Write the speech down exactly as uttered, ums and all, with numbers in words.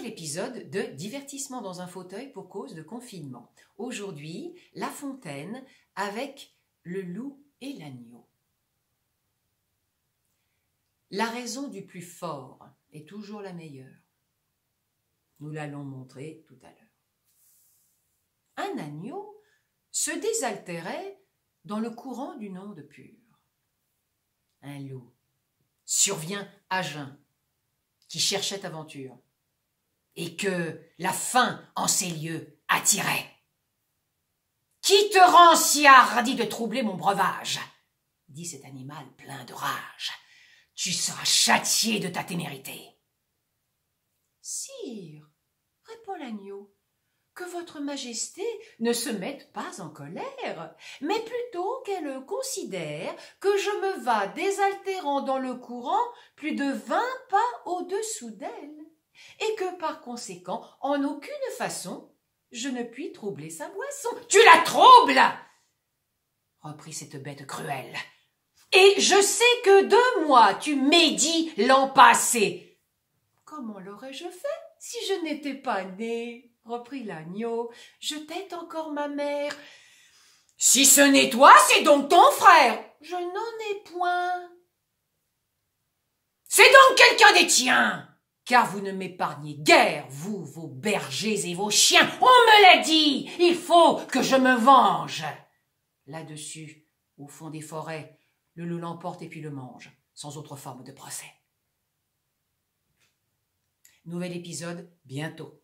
épisode de divertissement dans un fauteuil pour cause de confinement. Aujourd'hui, La Fontaine avec le loup et l'agneau. La raison du plus fort est toujours la meilleure. Nous l'allons montrer tout à l'heure. Un agneau se désaltérait dans le courant d'une onde pure. Un loup survient à jeun, qui cherchait aventure, et que la faim en ces lieux attirait. « Qui te rend si hardi de troubler mon breuvage ?» dit cet animal plein de rage. « Tu seras châtié de ta témérité. »« Sire, répond l'agneau, que votre majesté ne se mette pas en colère, mais plutôt qu'elle considère que je me vas désaltérant dans le courant plus de vingt pas au-dessous d'elle, et que par conséquent, en aucune façon, je ne puis troubler sa boisson. »« Tu la troubles !» reprit cette bête cruelle. « Et je sais que de moi tu médis l'an passé. »« Comment l'aurais-je fait si je n'étais pas né ?» reprit l'agneau. « Je tête encore ma mère. »« Si ce n'est toi, c'est donc ton frère. »« Je n'en ai point. »« C'est donc quelqu'un des tiens, car vous ne m'épargnez guère, vous, vos bergers et vos chiens. On me l'a dit, il faut que je me venge. » Là-dessus, au fond des forêts, le loup l'emporte et puis le mange, sans autre forme de procès. Nouvel épisode bientôt.